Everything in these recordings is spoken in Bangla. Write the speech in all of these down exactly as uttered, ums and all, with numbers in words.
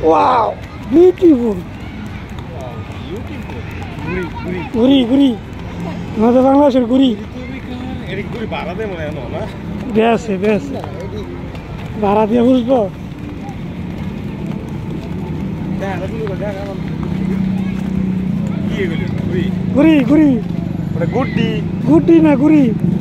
Wow, beautiful. Guri, guri. আমাদের বাংলাদেশের গুড়ি বেশ বেশ ভাড়া দিয়ে বুঝবো গুড়ি গুড়ি গুড্ডি গুড্ডি না গুড়ি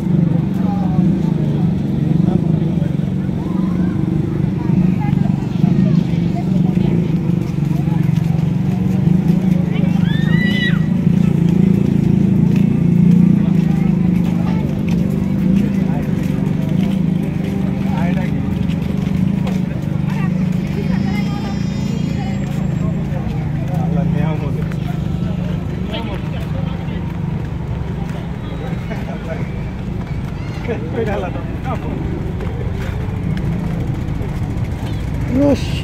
Yosh.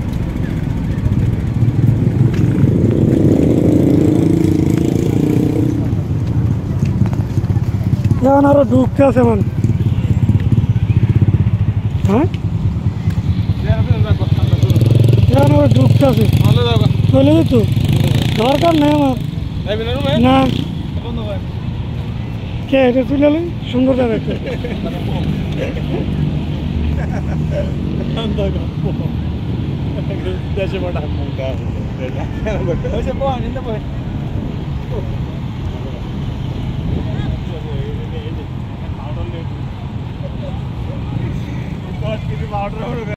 Jangan harus duka teman. Hah? Jangan harus duka sih. Boleh itu. Luar kan nih mas. Nah. Oke, itu tuh lalu sungguh dah itu. Anda kamu. Dah coba dah muka. Dah coba angin dah boy. Powder ni. Kau kiri powder.